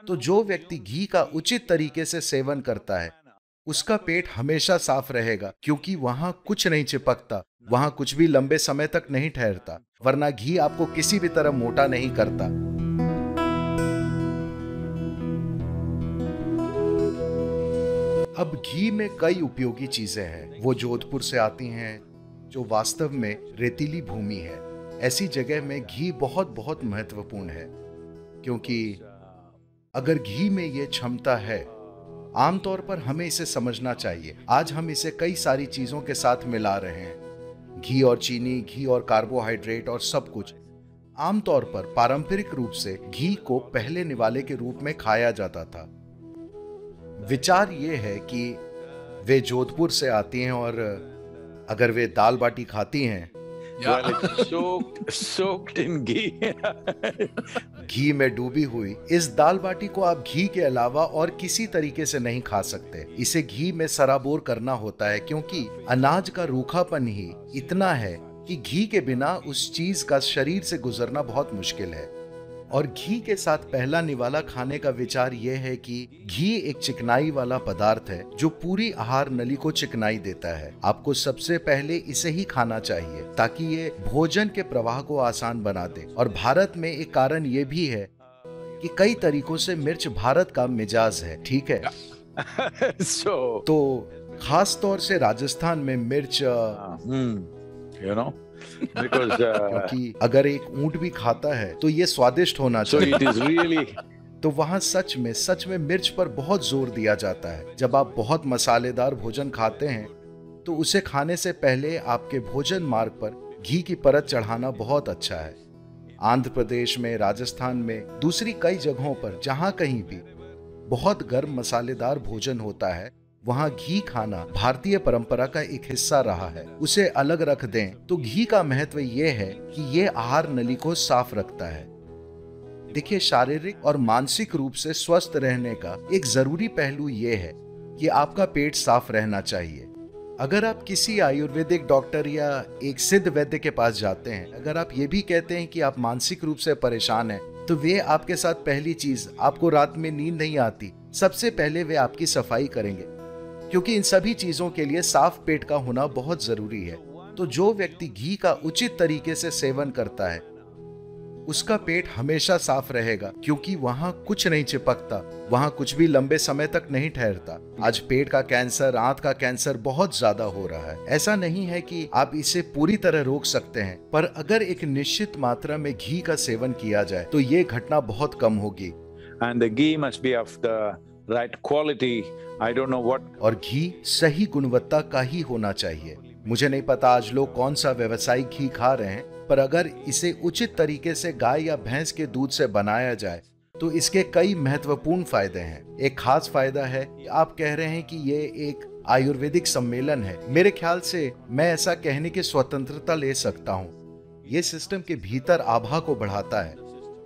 तो जो व्यक्ति घी का उचित तरीके से सेवन करता है, उसका पेट हमेशा साफ रहेगा, क्योंकि वहां कुछ नहीं चिपकता, वहां कुछ भी लंबे समय तक नहीं ठहरता, वरना घी आपको किसी भी तरह मोटा नहीं करता। अब घी में कई उपयोगी चीजें हैं। वो जोधपुर से आती हैं, जो वास्तव में रेतीली भूमि है। ऐसी जगह में घी बहुत बहुत महत्वपूर्ण है, क्योंकि अगर घी में ये क्षमता है, आमतौर पर हमें इसे समझना चाहिए। आज हम इसे कई सारी चीजों के साथ मिला रहे हैं, घी और चीनी, घी और कार्बोहाइड्रेट और सब कुछ। आमतौर पर पारंपरिक रूप से घी को पहले निवाले के रूप में खाया जाता था। विचार ये है कि वे जोधपुर से आती हैं और अगर वे दाल बाटी खाती हैं, Well, it's soaked in ghee. घी में डूबी हुई इस दाल बाटी को आप घी के अलावा और किसी तरीके से नहीं खा सकते। इसे घी में सराबोर करना होता है, क्योंकि अनाज का रूखापन ही इतना है कि घी के बिना उस चीज का शरीर से गुजरना बहुत मुश्किल है। और घी के साथ पहला निवाला खाने का विचार यह है कि घी एक चिकनाई वाला पदार्थ है जो पूरी आहार नली को चिकनाई देता है। आपको सबसे पहले इसे ही खाना चाहिए ताकि ये भोजन के प्रवाह को आसान बना दे। और भारत में एक कारण ये भी है कि कई तरीकों से मिर्च भारत का मिजाज है, ठीक है? तो खास तौर से राजस्थान में मिर्च क्योंकि अगर एक ऊंट भी खाता है तो ये स्वादिष्ट होना चाहिए। तो वहाँ सच में मिर्च पर बहुत जोर दिया जाता है। जब आप बहुत मसालेदार भोजन खाते हैं तो उसे खाने से पहले आपके भोजन मार्ग पर घी की परत चढ़ाना बहुत अच्छा है। आंध्र प्रदेश में, राजस्थान में, दूसरी कई जगहों पर जहाँ कहीं भी बहुत गर्म मसालेदार भोजन होता है, वहां घी खाना भारतीय परंपरा का एक हिस्सा रहा है। उसे अलग रख दें तो घी का महत्व यह है कि यह आहार नली को साफ रखता है। देखिए, शारीरिक और मानसिक रूप से स्वस्थ रहने का एक जरूरी पहलू यह है कि आपका पेट साफ रहना चाहिए। अगर आप किसी आयुर्वेदिक डॉक्टर या एक सिद्ध वैद्य के पास जाते हैं, अगर आप ये भी कहते हैं कि आप मानसिक रूप से परेशान हैं, तो वे आपके साथ पहली चीज, आपको रात में नींद नहीं आती, सबसे पहले वे आपकी सफाई करेंगे, क्योंकि इन सभी चीजों के लिए साफ पेट का होना बहुत जरूरी है। तो जो व्यक्ति घी का उचित तरीके से सेवन करता है, उसका पेट हमेशा साफ रहेगा, क्योंकि वहां कुछ नहीं चिपकता, वहां कुछ भी लंबे समय तक नहीं ठहरता। आज पेट का कैंसर, आंत का कैंसर बहुत ज्यादा हो रहा है। ऐसा नहीं है कि आप इसे पूरी तरह रोक सकते हैं, पर अगर एक निश्चित मात्रा में घी का सेवन किया जाए तो ये घटना बहुत कम होगी। And the ghee must be of the right quality. I don't know what. और घी सही गुणवत्ता का ही होना चाहिए। मुझे नहीं पता आज लोग कौन सा व्यावसायिक घी खा रहे हैं, पर अगर इसे उचित तरीके से गाय या भैंस के दूध से बनाया जाए तो इसके कई महत्वपूर्ण फायदे हैं। एक खास फायदा है कि आप कह रहे हैं कि ये एक आयुर्वेदिक सम्मेलन है। मेरे ख्याल से मैं ऐसा कहने की स्वतंत्रता ले सकता हूँ। ये सिस्टम के भीतर आभा को बढ़ाता है।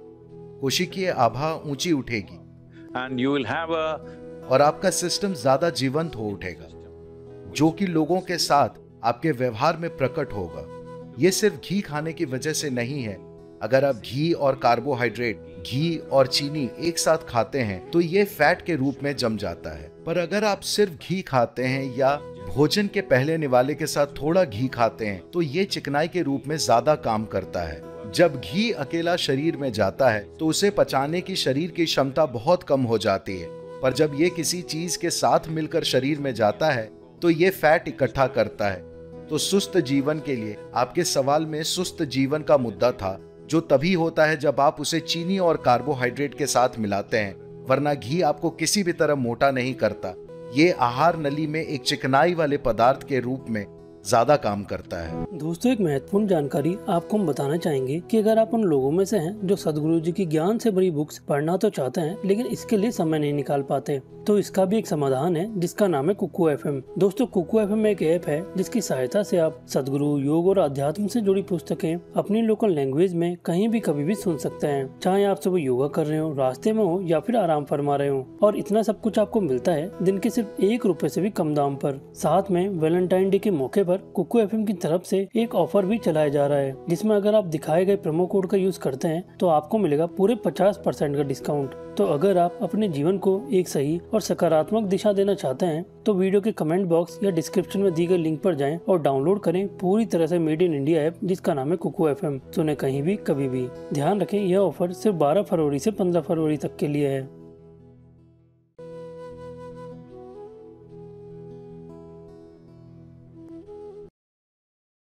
कोशिकीय आभा ऊंची उठेगी And you will have और आपका सिस्टम ज्यादा जीवंत हो उठेगा, जो कि लोगों के साथ आपके व्यवहार में प्रकट होगा। ये सिर्फ घी खाने की वजह से नहीं है। अगर आप घी और कार्बोहाइड्रेट, घी और चीनी एक साथ खाते हैं तो ये फैट के रूप में जम जाता है। पर अगर आप सिर्फ घी खाते हैं या भोजन के पहले निवाले के साथ थोड़ा घी खाते हैं तो ये चिकनाई के रूप में ज्यादा काम करता है। जब घी अकेला शरीर में जाता है तो उसे पचाने की शरीर की क्षमता बहुत कम हो जाती है, पर जब ये किसी चीज के साथ मिलकर शरीर में जाता है तो ये फैट इकट्ठा करता है। तो सुस्त जीवन के लिए, आपके सवाल में सुस्त जीवन का मुद्दा था, जो तभी होता है जब आप उसे चीनी और कार्बोहाइड्रेट के साथ मिलाते हैं, वरना घी आपको किसी भी तरह मोटा नहीं करता। ये आहार नली में एक चिकनाई वाले पदार्थ के रूप में ज्यादा काम करता है। दोस्तों, एक महत्वपूर्ण जानकारी आपको हम बताना चाहेंगे कि अगर आप उन लोगों में से हैं जो सदगुरु जी की ज्ञान से भरी बुक्स पढ़ना तो चाहते हैं लेकिन इसके लिए समय नहीं निकाल पाते, तो इसका भी एक समाधान है जिसका नाम है कुकू एफएम। दोस्तों, कुकू एफएम एक ऐप है जिसकी सहायता से आप सदगुरु, योग और अध्यात्म से जुड़ी पुस्तकें अपनी लोकल लैंग्वेज में कहीं भी कभी भी सुन सकते हैं। चाहे आप सुबह योगा कर रहे हो, रास्ते में हो या फिर आराम फरमा रहे हो। और इतना सब कुछ आपको मिलता है दिन के सिर्फ ₹1 से भी कम दाम पर। साथ में वैलेंटाइन डे के मौके पर पर कुकू एफएम की तरफ से एक ऑफर भी चलाया जा रहा है, जिसमें अगर आप दिखाए गए प्रोमो कोड का यूज करते हैं तो आपको मिलेगा पूरे 50% का डिस्काउंट। तो अगर आप अपने जीवन को एक सही और सकारात्मक दिशा देना चाहते हैं तो वीडियो के कमेंट बॉक्स या डिस्क्रिप्शन में दी गई लिंक पर जाएं और डाउनलोड करें पूरी तरह से मेड इन इंडिया ऐप, जिसका नाम है कुकू एफएम। सुने कहीं भी कभी भी। ध्यान रखें, यह ऑफर सिर्फ 12 फरवरी से 15 फरवरी तक के लिए है।